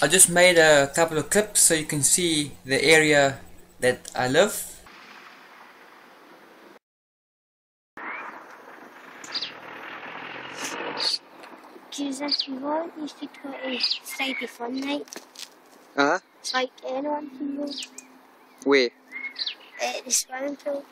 I just made a couple of clips so you can see the area that I live. Jesus, we want you to go to Friday fun night. It's like anyone can go. Where? At the swimming pool.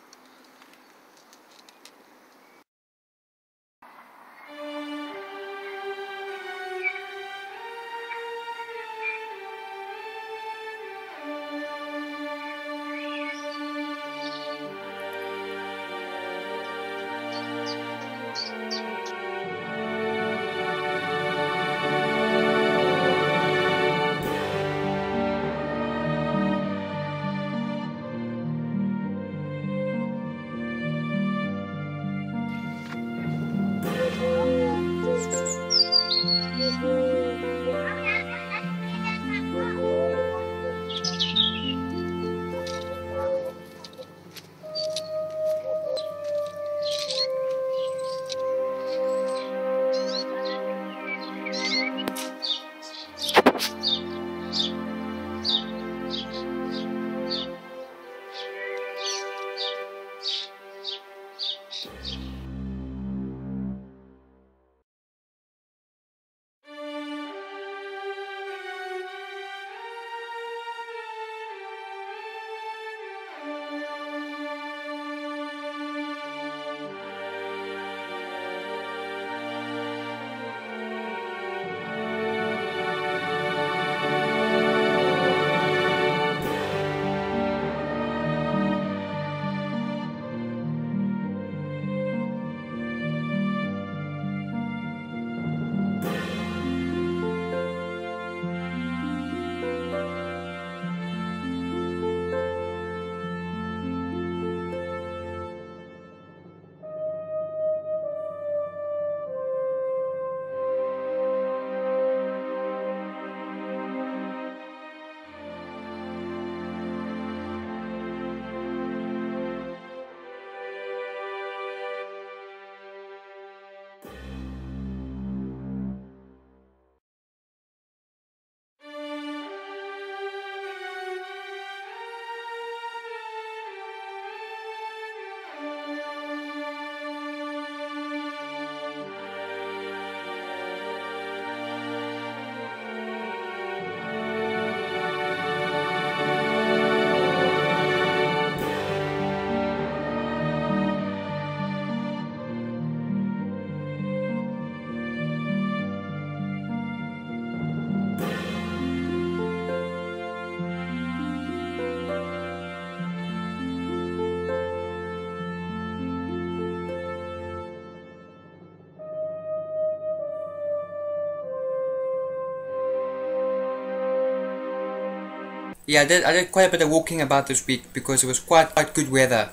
Yeah, I did quite a bit of walking about this week because it was quite good weather.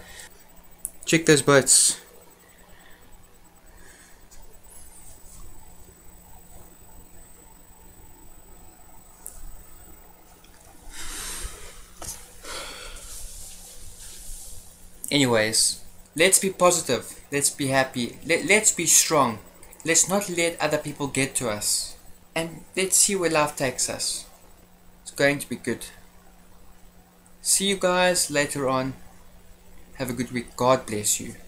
Check those birds. Anyways, let's be positive. Let's be happy. Let's be strong. Let's not let other people get to us. And let's see where life takes us. It's going to be good. See you guys later on. Have a good week. God bless you.